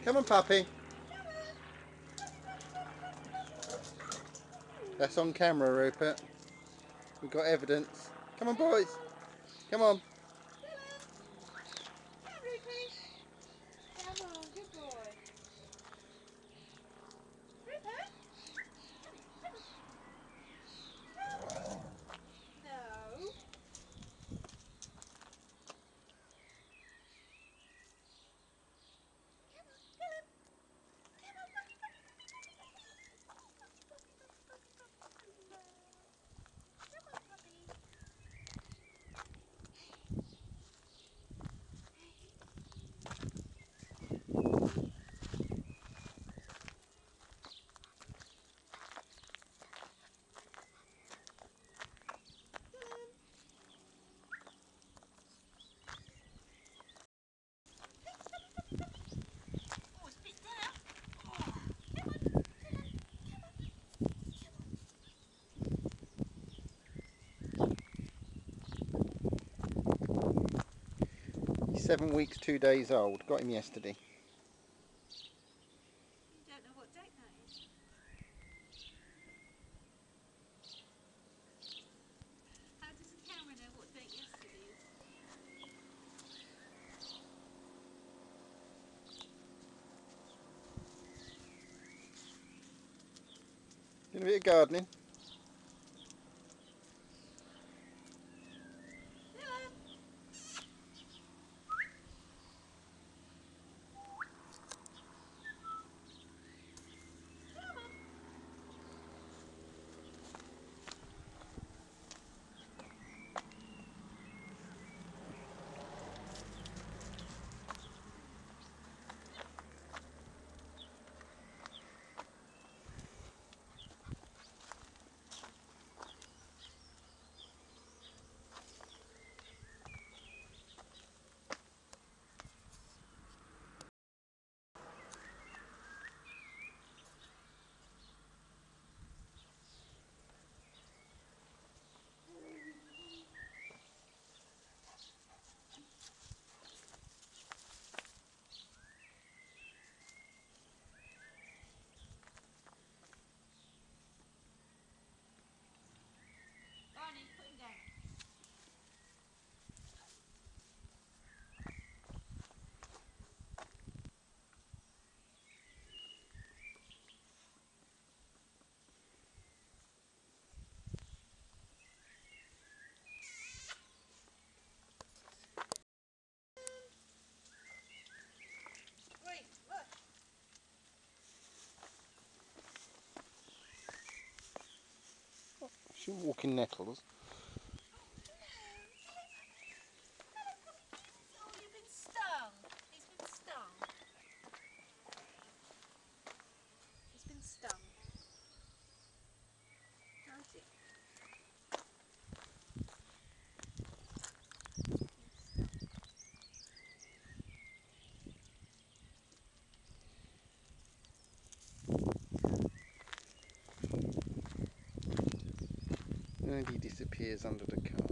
Come on, puppy. That's on camera, Rupert. We've got evidence. Come on, boys. Come on. Come, Rupert. Come on, good boy. Rupert. No. 7 weeks, 2 days old. Got him yesterday. You don't know what date that is. How does the camera know what date yesterday is? Doing a bit of gardening. Barney, put him down. Wait, look. She's walking nettles. Oh, you've been stung. He's been stung. He's been stung. How's it? And he disappears under the car.